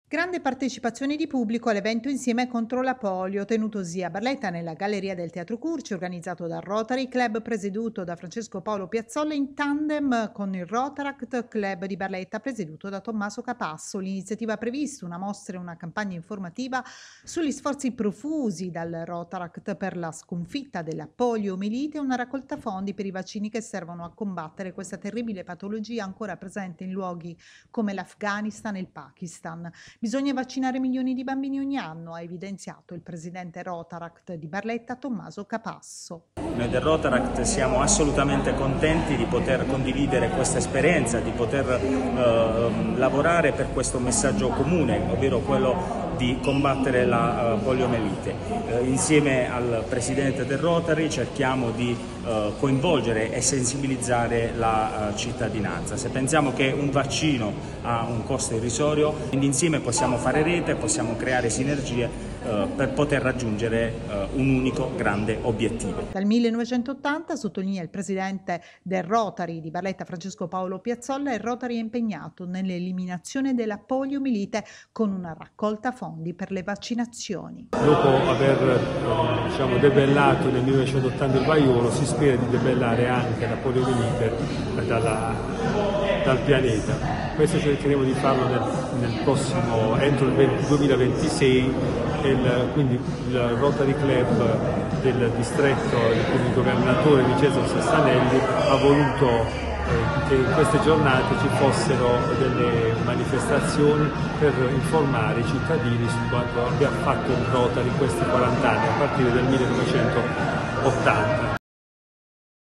Grande partecipazione di pubblico all'evento Insieme contro la polio, tenutosi a Barletta nella Galleria del Teatro Curci, organizzato dal Rotary Club, presieduto da Francesco Paolo Piazzolla, in tandem con il Rotaract Club di Barletta, presieduto da Tommaso Capasso. L'iniziativa ha previsto una mostra e una campagna informativa sugli sforzi profusi dal Rotaract per la sconfitta della poliomielite e una raccolta fondi per i vaccini che servono a combattere questa terribile patologia ancora presente in luoghi come l'Afghanistan e il Pakistan. Bisogna vaccinare milioni di bambini ogni anno, ha evidenziato il presidente Rotaract di Barletta, Tommaso Capasso. Noi del Rotaract siamo assolutamente contenti di poter condividere questa esperienza, di poter lavorare per questo messaggio comune, ovvero quello di combattere la poliomielite. Insieme al presidente del Rotary cerchiamo di coinvolgere e sensibilizzare la cittadinanza. Se pensiamo che un vaccino ha un costo irrisorio, quindi insieme possiamo fare rete, possiamo creare sinergie per poter raggiungere un unico grande obiettivo. Dal 1980, sottolinea il presidente del Rotary di Barletta Francesco Paolo Piazzolla, il Rotary è impegnato nell'eliminazione della poliomielite con una raccolta fondi per le vaccinazioni. Dopo aver debellato nel 1980 il vaiolo, si spera di debellare anche la poliomielite dal pianeta. Questo cercheremo di farlo entro il 2026, quindi il Rotary Club del distretto, il governatore Vincenzo Sassanelli ha voluto che in queste giornate ci fossero delle manifestazioni per informare i cittadini su quanto abbia fatto il Rotary in questi 40 anni, a partire dal 1980.